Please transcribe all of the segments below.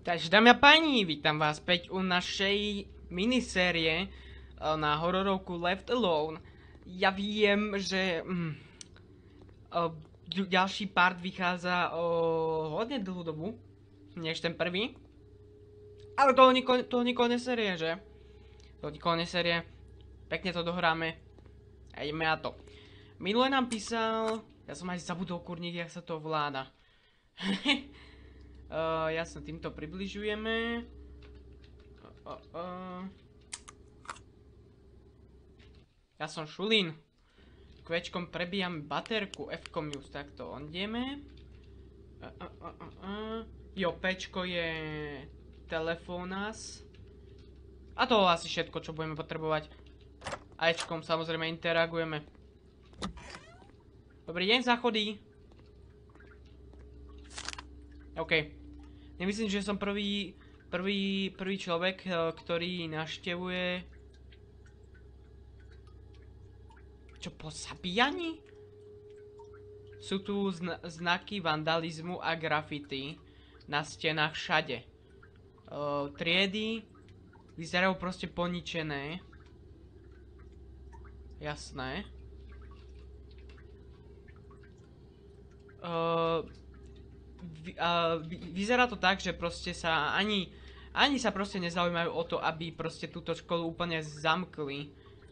Takže dámy a páni, vítam vás späť u našej minisérie na hororovku Left Alone. Ja viem, že ďalší part vychádza o hodne dlhú dobu, než ten prvý. Ale toho nikoho neserie, že? Toho nikoho neserie. Pekne to dohráme. A ideme na to. Minule nám písal... Ja som aj zabudol kurník, jak sa to ovláda. Jasne, týmto približujeme. Ja som Šulín. Kvečkom prebíjam baterku, F-kom just takto ondieme. Jo, Pčko je telefónas. A to asi všetko, čo budeme potrebovať. A Ečkom samozrejme interagujeme. Dobrý deň, záchody. OK. Nemyslím, že som prvý človek, ktorý navštevuje... Čo, po zabíjaní? Sú tu znaky vandalizmu a graffiti na stenách všade. Triedy vyzerajú proste poničené. Jasné. Vyzerá to tak, že proste sa ani sa proste nezaujímajú o to, aby proste túto školu úplne zamkli.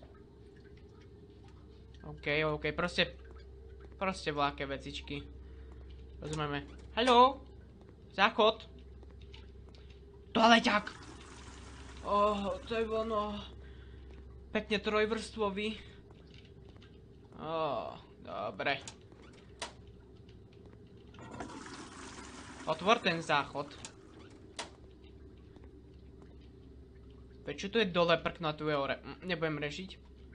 OK, proste voľaké vecičky. Rozumieme. Haló? Záchod? Toaleťák! To je ono... Pekne trojvrstvový. Dobre. Otvor ten záchod. Prečo tu je dole prknutá hore? Nebudem rešiť.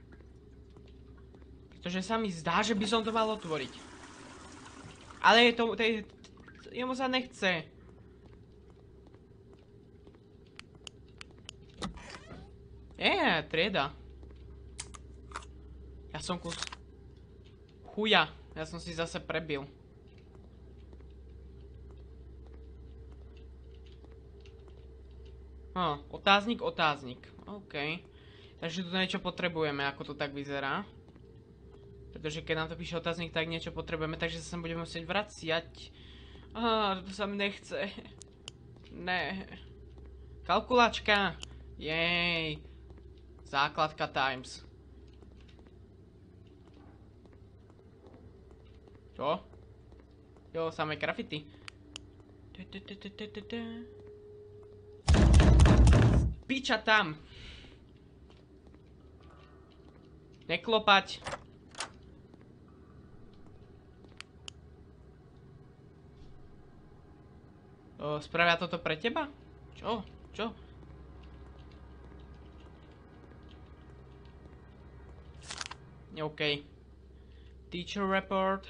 Pretože sa mi zdá, že by som to mal otvoriť. Ale jemu sa nechce. Trieda. Ja som kus chuja. Ja som si zase prebil. Otáznik. OK. Takže tu niečo potrebujeme, ako to tak vyzerá. Pretože keď nám to píše otáznik, tak niečo potrebujeme, takže sa sem budeme musieť vraciať. To sa mi nechce. Ne. Kalkulačka. Jej. Základka Times. Čo? Jo, samé graffiti. Piča tam. Neklopať. Spravia toto pre teba? Čo? OK. Teacher report.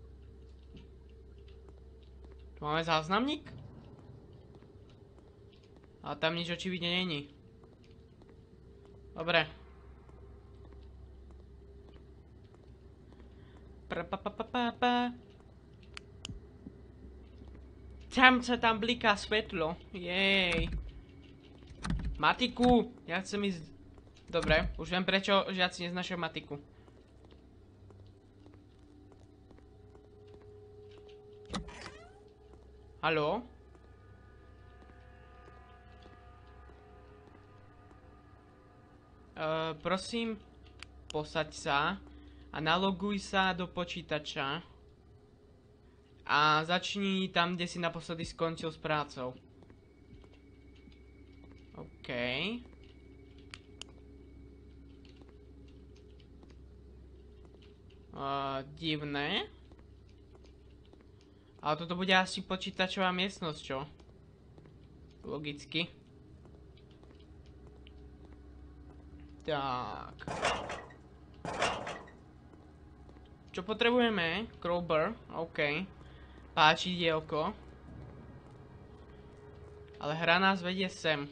Tu máme záznamník? A tam nič očividne není. Dobre. Tam bliká svetlo. Jej. Matiku. Ja chcem ísť... Dobre, už viem prečo žiaci neznášajú matiku. Haló? Prosím, posaď sa a naloguj sa do počítača a začni tam, kde si naposledy skončil s prácou. OK. Divné. Ale toto bude asi počítačová miestnosť, čo? Logicky. Tak. Čo potrebujeme? Crowbar, OK. Páčidielko. Ale hra nás vedie sem.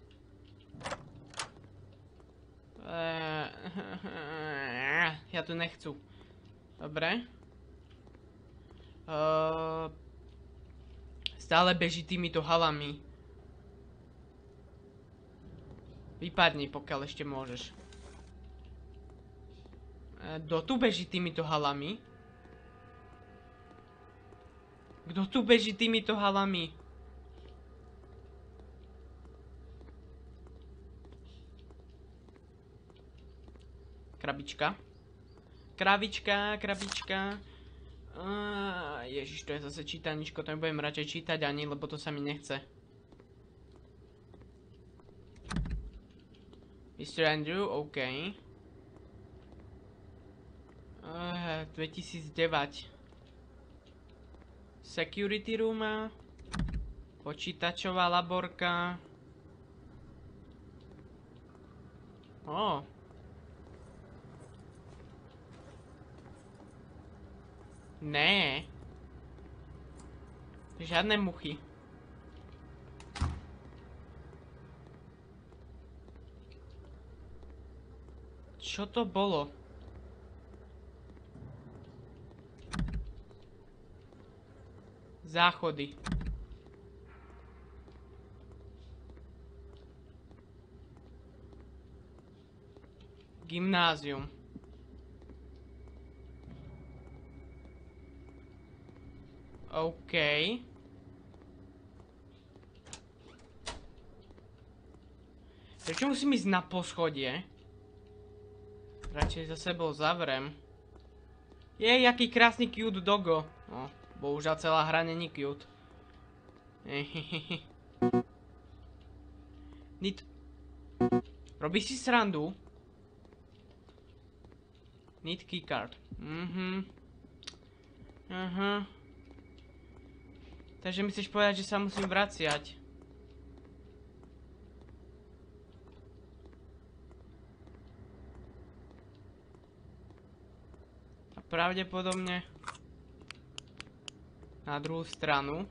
Ja tu nechcu. Dobre. Stále beží týmito halami. Vypadni, pokiaľ ešte môžeš. Kto tu beží týmito halami? Kto tu beží týmito halami? Krabička. Krabička, krabička. Ježiš, to je zase čítaničko, to nebudem radšej čítať ani, lebo to sa mi nechce. Mr. Andrew, OK. 2009. Security room. Počítačová laborka. Ne. Žiadne muchy. Čo to bolo? Záchody. Gymnázium. OK. Prečo musím ísť na poschodie? Radšej za sebou zavrem. Jej, aký krásny cute dogo. No, bohužiaľ celá hra není cute. Robíš si srandu? Need keycard. Takže mi chceš povedať, že sa musím vraciať. A pravdepodobne na druhú stranu.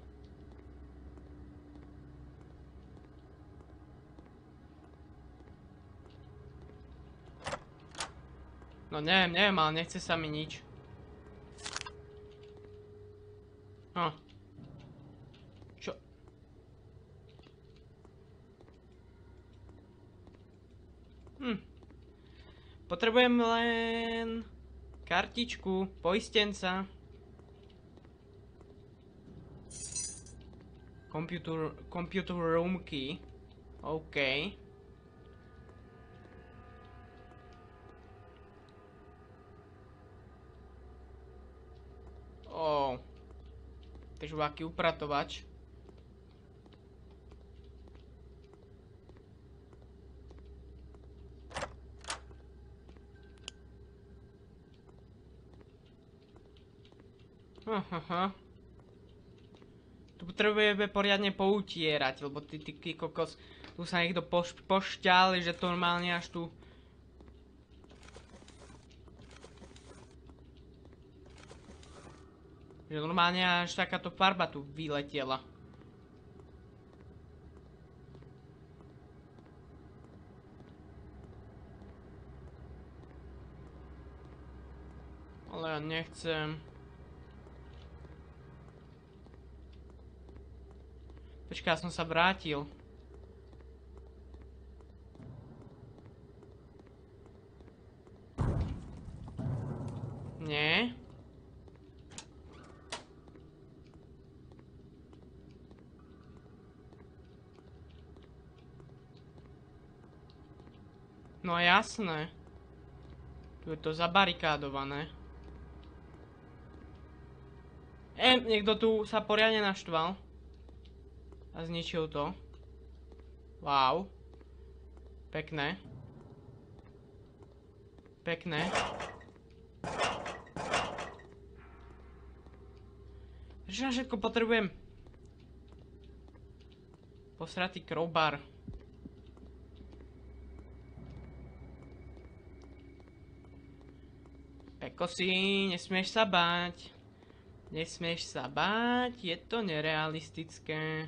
No neviem, ale nechce sa mi nič. Čo? Potrebujem len kartičku, poistenca. Computer room key. OK. Težovaký upratovač. Tu potrebujeme poriadne poutierať, lebo ty kokos, tu sa niekto pošťali, že to normálne až tu. Že normálne až takáto farba tu vyletela. Ale ja nechcem. Počkaj, ja som sa vrátil. Nie. No jasné. Tu je to zabarikádované. Niekto tu sa poriadne naštval. A zničil to. Wow. Pekné. Pekné. Prečo na všetko potrebujem? Posratý crowbar. Pekosi, nesmieš sa báť. Nesmieš sa báť, je to nerealistické.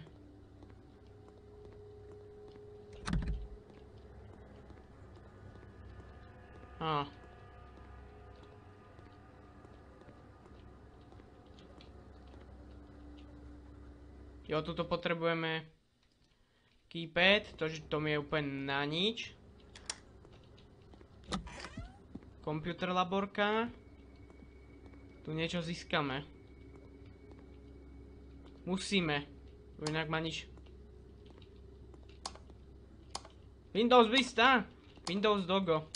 Jo, tuto potrebujeme keypad, to mi je úplne na nič. Computer laborka. Tu niečo získame. Musíme. Inak ma nič. Windows Vista. Windows Dogo.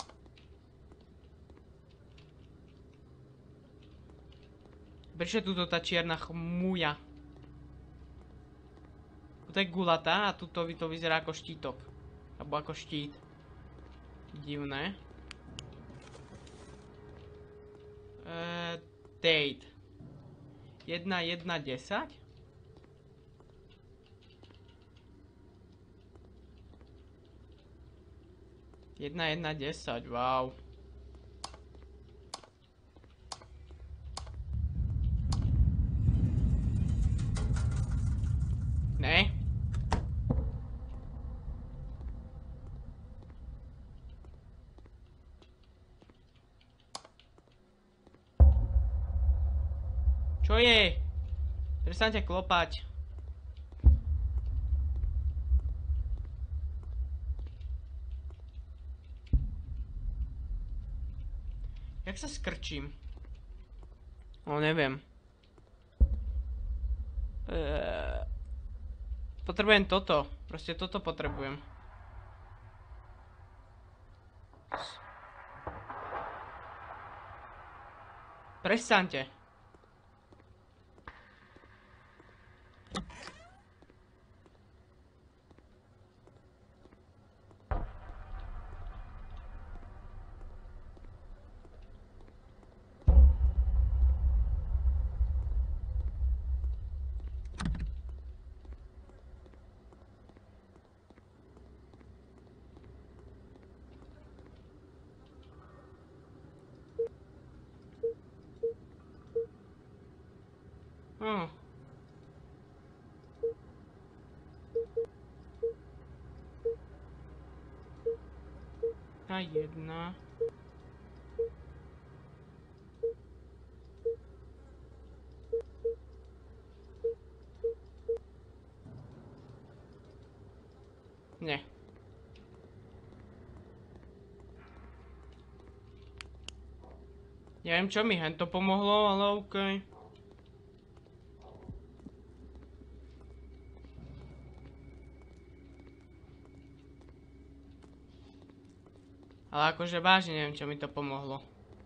Prečo je tuto tá čierna chmúja? Tuto je gulatá a tuto to vyzerá ako štítok. Alebo ako štít. Divné. Date. 1.1.10? Jedna 1.10, wow. Ne? Čo je? Prestaňte klopať. Jak sa skrčím? No, neviem. Potrebujem toto. Proste toto potrebujem. Prestaňte. Oh. A jedna. Ne. Neviem, čo mi hento pomohlo, ale okej. Ale akože vážne neviem, čo mi to pomohlo.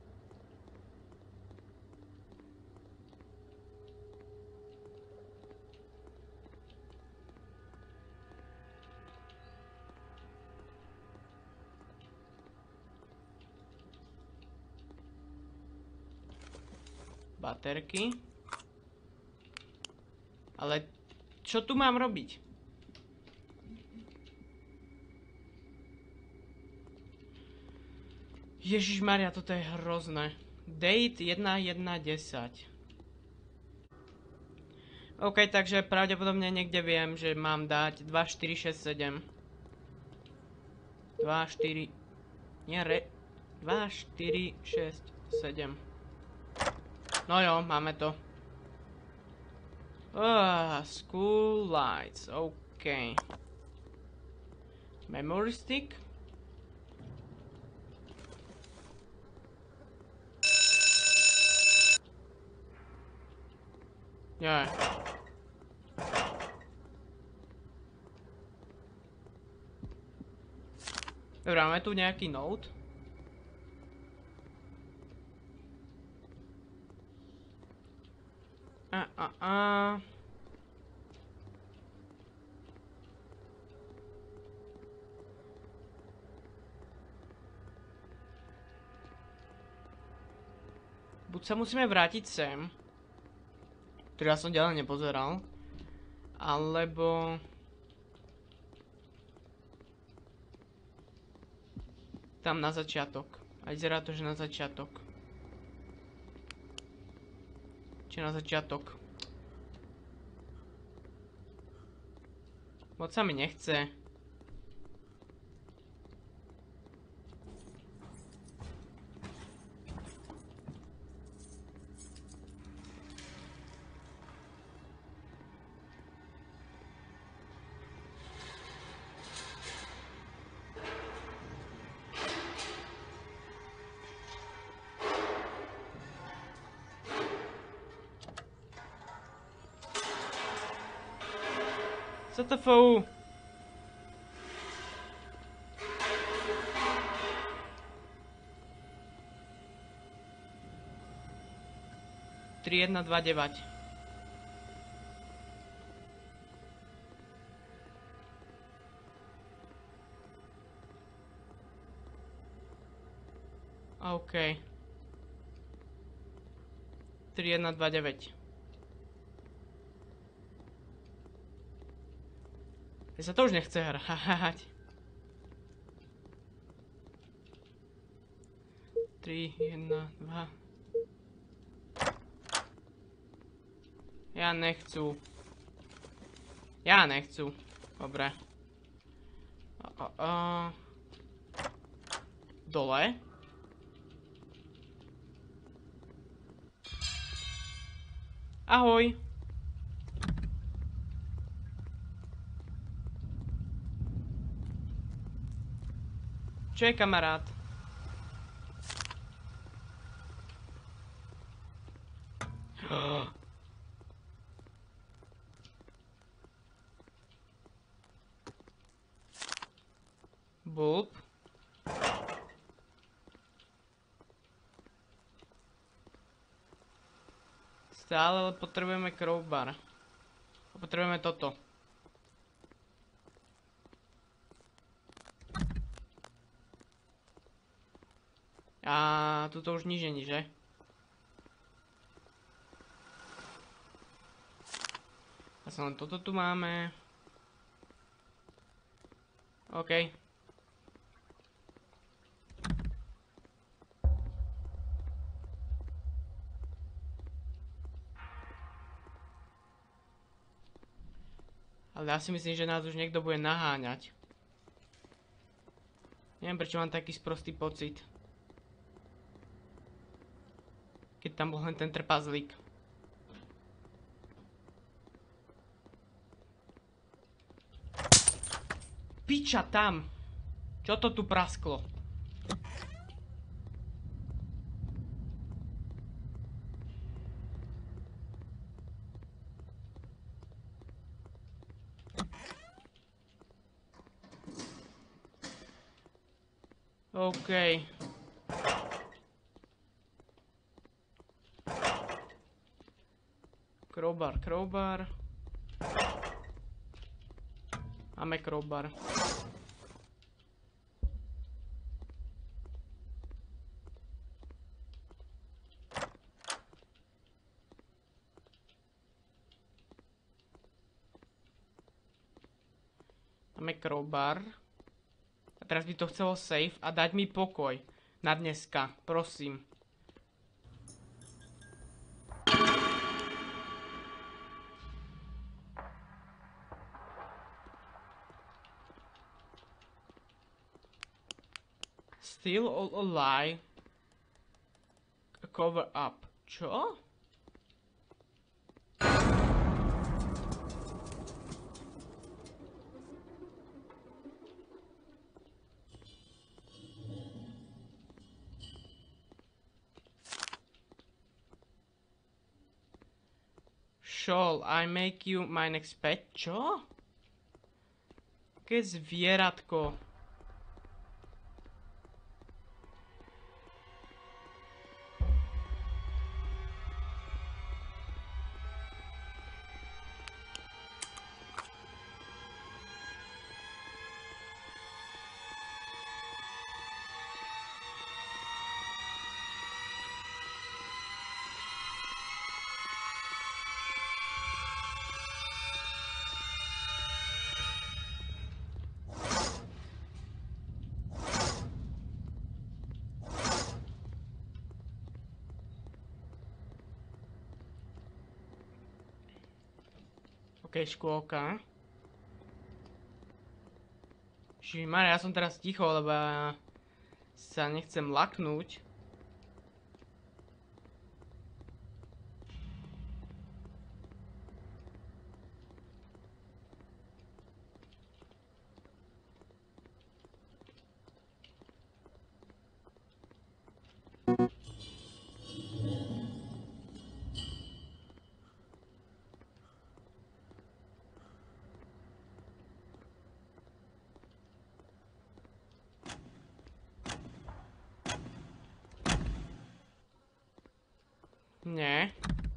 Baterky. Ale čo tu mám robiť? Ježišmaria, toto je hrozné. Date 1.1.10. OK, takže pravdepodobne niekde viem, že mám dať 2, 4, 6, 7. 2, 4... Nie, 2, 4, 6, 7. No jo, máme to. School lights, OK. Memory stick. Ja. Dobre, máme tu nejaký note. Buď sa musíme vrátiť sem, ktorý ja som ďalej nepozeral, alebo... tam na začiatok. A vyzerá to, že na začiatok. Či na začiatok. Moc sa mi nechce. ZTFU. Tri, 1, 2, 9. OK. 3, 1, 2, 9. Ja sa to už nechce hrať. 3, 1, 2. Ja nechcú. Ja nechcú. Dobre. Dole. Ahoj. Čo je, kamarát? Bulb. Stále potrebujeme crowbar. Potrebujeme toto. A tuto už nič není, že? Asi len toto tu máme. OK. Ale ja si myslím, že nás už niekto bude naháňať. Neviem, prečo mám taký sprostý pocit. Keď tam bol len ten trpazlík. Piča tam! Čo to tu prasklo? OK. Crowbar, crowbar. Máme crowbar. Máme crowbar. A teraz by to chcelo save a dať mi pokoj. Na dneska, prosím. Still alive. Cover up. Čo? Shall I make you my next pet? Čo? Aké zvieratko? OK, škôlka. Žižmarja, ja som teraz ticho, lebo ja sa nechcem laknúť. Nie.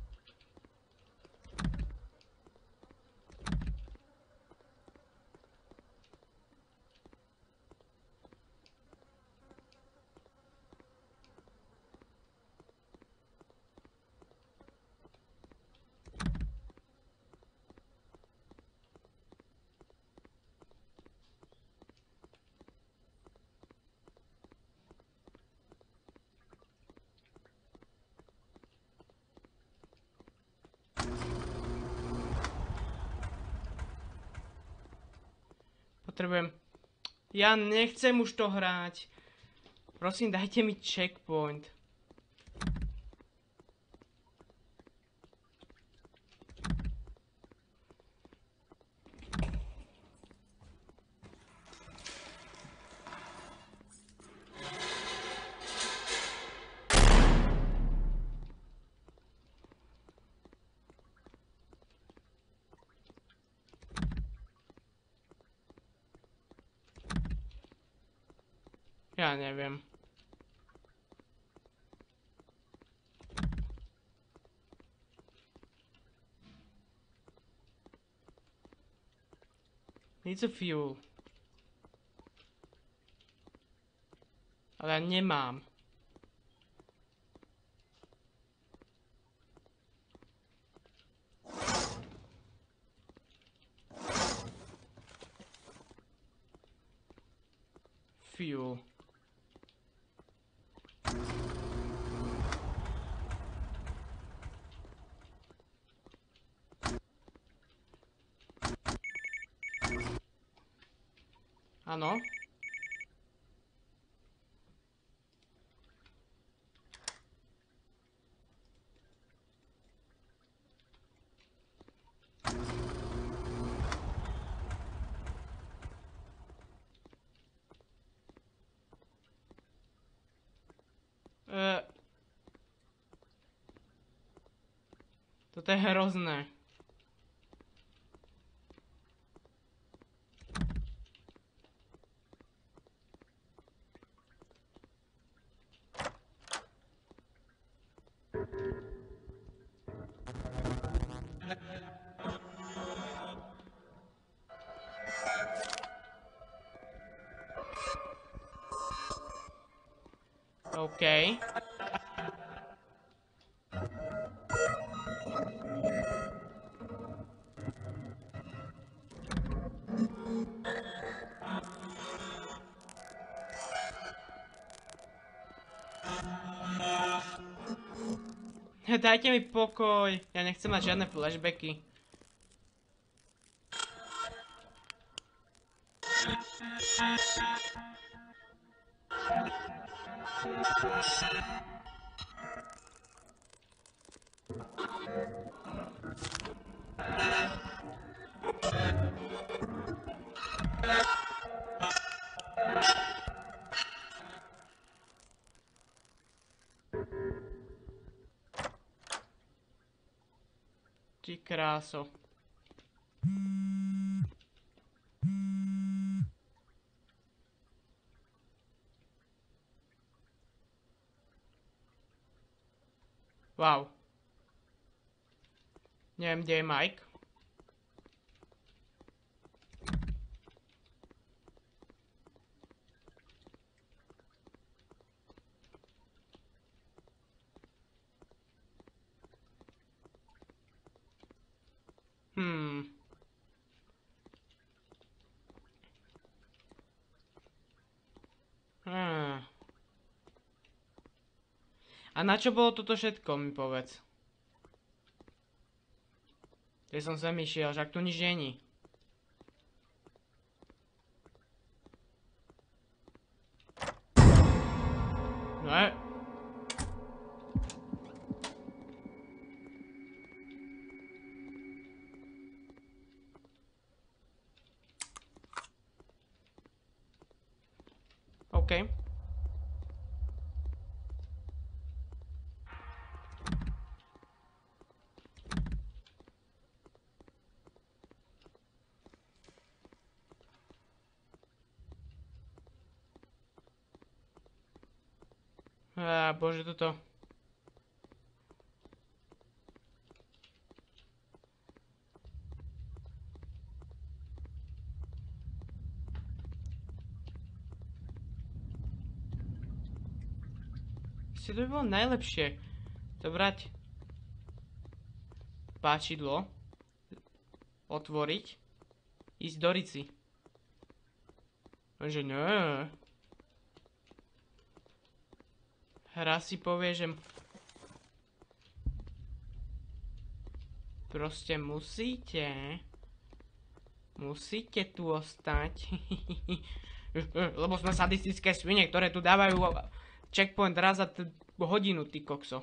Potrebujem... Ja nechcem už to hrať. Prosím, dajte mi checkpoint. Ja neviem. Needs a fuel. Ale ja nemám. Fuel. Áno. Toto je hrozné. OK. Dajte mi pokoj. Ja nechcem mať žiadne flashbacky. Ty kráso. Wow. Neviem, kde je Mike. A na čo bolo toto všetko, mi povedz. Keď som sem išiel, však tu nič není. Ne. OK. Bože, toto. Proste to by bolo najlepšie. Zobrať páčidlo, otvoriť, ísť do rici. Lenže ne. Hra si povie, že proste musíte tu ostať. Lebo sme sadistické svine, ktoré tu dávajú checkpoint raz za hodinu, ty kokso.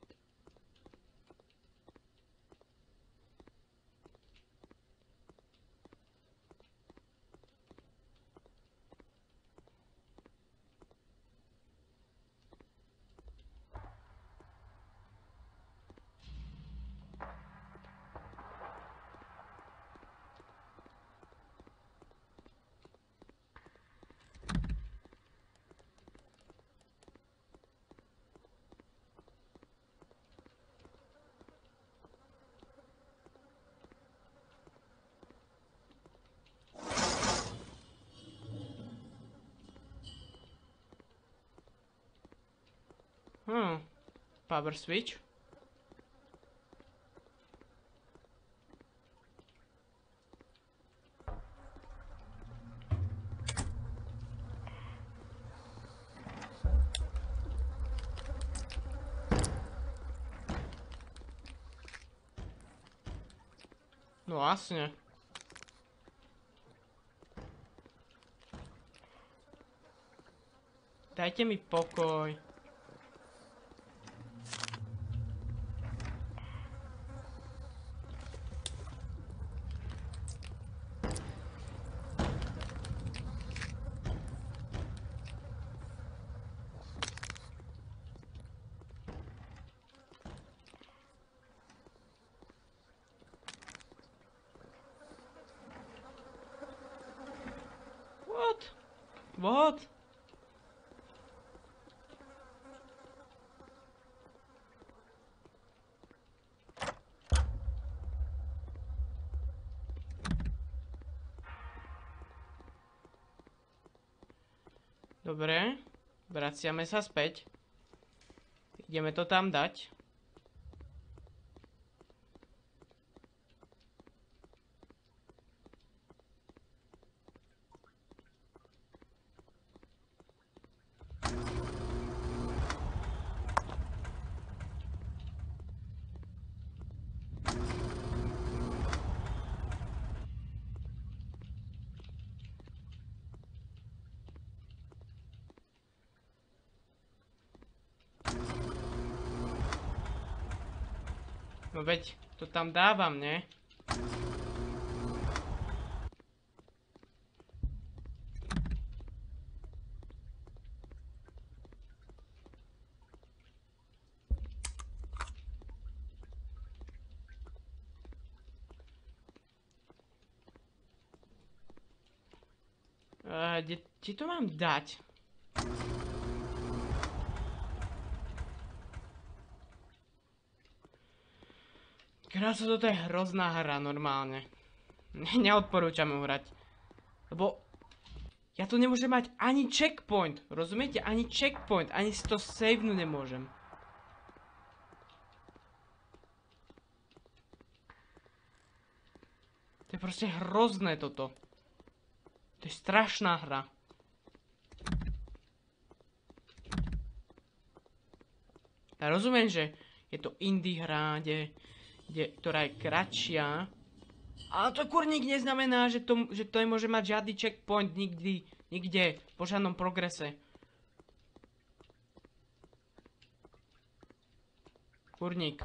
Power switch. No vlastne. Dajte mi pokoj. What? Dobre, vraciame sa späť. Ideme to tam dať. No veď, to tam dávam, ne? Kde to mám dať? Krása, toto je hrozná hra, normálne. Neodporúčam ju hrať. Lebo ja tu nemôžem mať ani checkpoint. Rozumiete? Ani checkpoint. Ani si to savenúť nemôžem. To je proste hrozné toto. To je strašná hra. Ja rozumiem, že je to indie hra, ktorá je kratšia. Ale to kurník neznamená, že to nemôže mať žiadny checkpoint nikde, po žiadnom progrese. Kurník.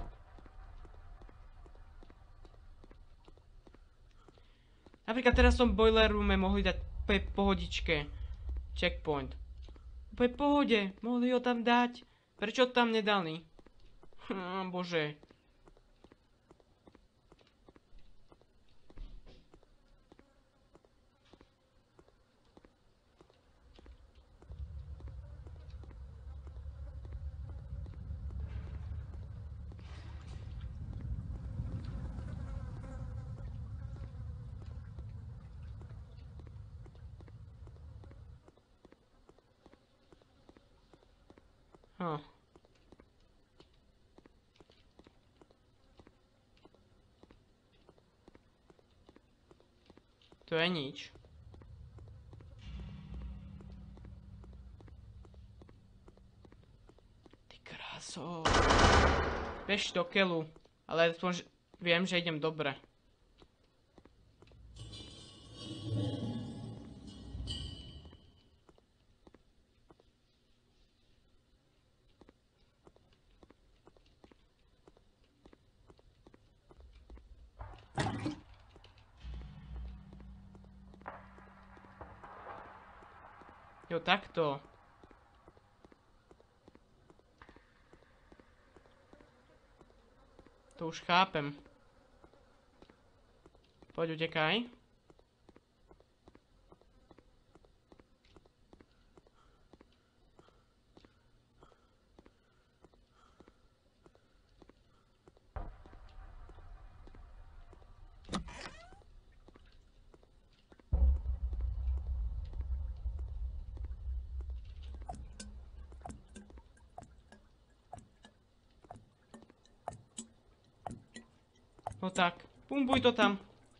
Napríklad teraz v tom boiler roome mohli dať pohodičke checkpoint. Úplne pohode, mohli ho tam dať. Prečo tam nedali? Bože. To je nič. Ty kráso. Bež do keľu. Ale aspoň viem, že idem dobre. Jo, takto. To už chápem. Poď, utekaj. No tak, pumpuj to tam.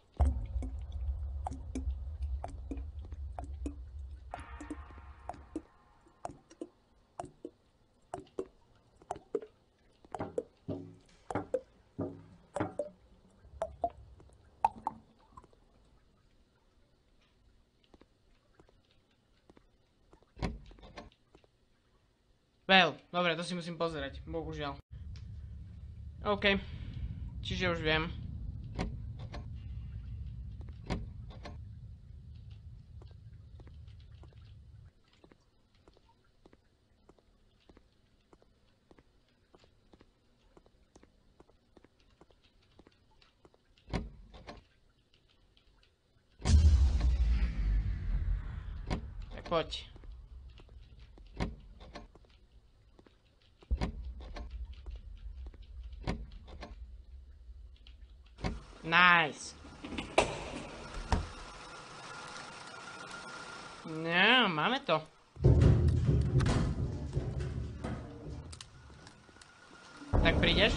Dobre, to si musím pozerať, bohužiaľ. OK, čiže už viem. Tak poď. Nice. No, máme to. Tak prídeš?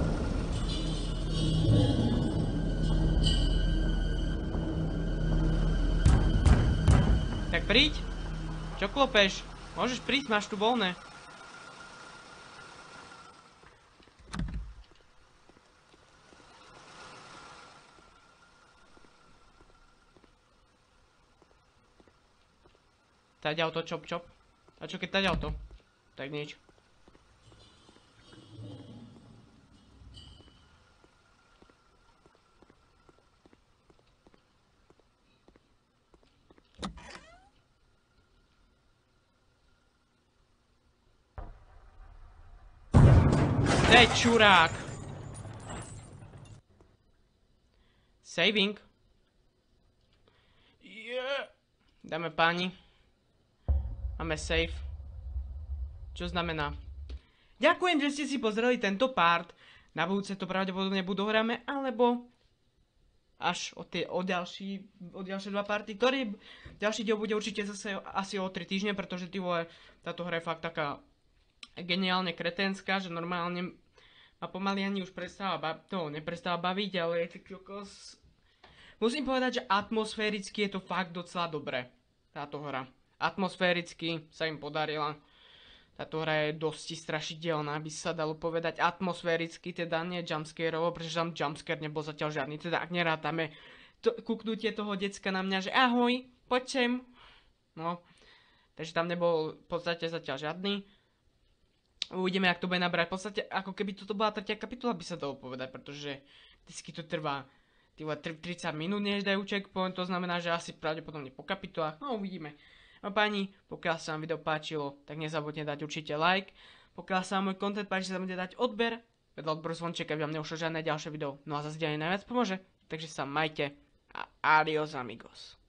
Tak príď. Čo klopeš? Môžeš prísť, máš tu voľné. Taď auto, čop, čop. A čo keď taď auto? Tak nič. Teď čurák. Saving. Yeah. Dáme páni. Máme save. Čo znamená? Ďakujem, že ste si pozreli tento part. Na budúce to pravdepodobne buď dohráme, alebo až o ďalšie dva party, ktorý ďalší diel bude určite zase asi o 3 týždne, pretože ty vole, táto hra je fakt taká geniálne kreténská, že normálne ma pomaly ani už neprestáva baviť, ale je to kokos. Musím povedať, že atmosféricky je to fakt docela dobré, táto hra. Atmosféricky sa im podarila. Táto hra je dosť strašidelná, by sa dalo povedať. Atmosféricky, teda nie jumpscareovo, pretože tam jumpscare nebol zatiaľ žiadny. Teda ak nerátame kúknutie toho decka na mňa, že ahoj, poď sem. No, takže tam nebol v podstate zatiaľ žiadny. Uvidíme, jak to bude nabrať. V podstate, ako keby toto bola tretia kapitola, by sa dalo povedať, pretože vždycky to trvá 30 minút, než dajú checkpoint, to znamená, že asi pravdepodobne po kapitolách. No, uvidíme. No páni, pokiaľ sa vám video páčilo, tak nezabudnite dať určite like. Pokiaľ sa vám môj content páči, zabudnite dať odber. Vedľa odberu zvonček, aby vám neušlo žiadne ďalšie video. No a zase ďalej najviac pomôže. Takže sa majte a adios amigos.